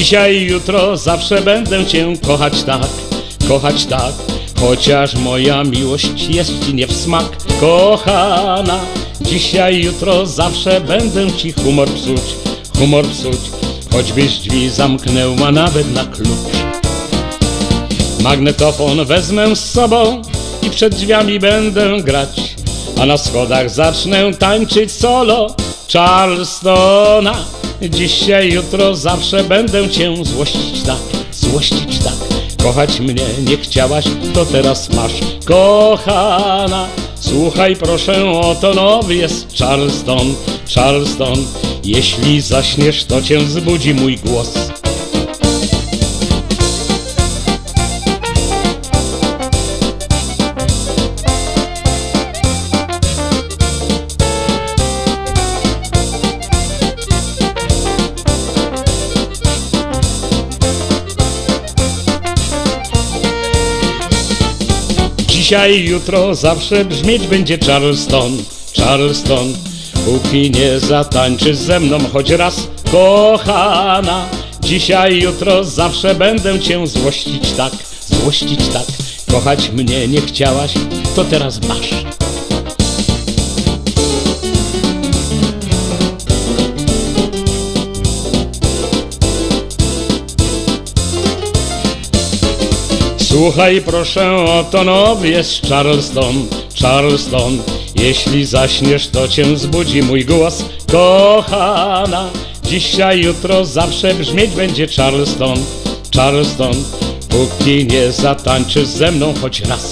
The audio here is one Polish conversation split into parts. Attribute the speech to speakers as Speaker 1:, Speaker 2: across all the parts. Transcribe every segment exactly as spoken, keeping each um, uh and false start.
Speaker 1: Dzisiaj, jutro, zawsze będę cię kochać tak, kochać tak. Chociaż moja miłość jest ci nie w smak, kochana. Dzisiaj, jutro, zawsze będę ci humor psuć, humor psuć. Choćbyś drzwi zamknęła nawet na klucz. Magnetofon wezmę z sobą i przed drzwiami będę grać, a na schodach zacznę tańczyć solo Charlestona. Dzisiaj, jutro, zawsze będę cię złościć tak, złościć tak. Kochać mnie nie chciałaś, to teraz masz, kochana. Słuchaj proszę, oto nowy jest Charleston, Charleston. Jeśli zaśniesz, to cię zbudzi mój głos. Dzisiaj, jutro, zawsze brzmieć będzie Charleston, Charleston. Póki nie zatańczysz ze mną choć raz, kochana. Dzisiaj, jutro, zawsze będę cię złościć tak, złościć tak. Kochać mnie nie chciałaś, to teraz masz. Słuchaj proszę, oto nowy jest Charleston, Charleston. Jeśli zaśniesz, to cię zbudzi mój głos, kochana. Dzisiaj, jutro, zawsze brzmieć będzie Charleston, Charleston. Póki nie zatańczysz ze mną choć raz.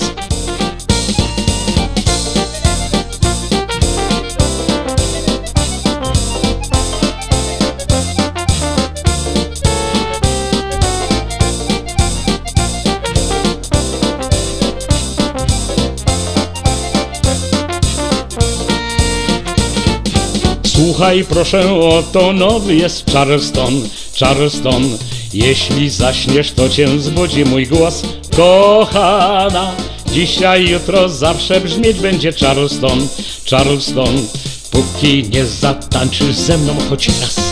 Speaker 1: Słuchaj proszę, oto nowy jest Charleston, Charleston. Jeśli zaśniesz, to cię zbudzi mój głos, kochana. Dzisiaj, jutro, zawsze brzmieć będzie Charleston, Charleston. Póki nie zatańczysz ze mną choć raz.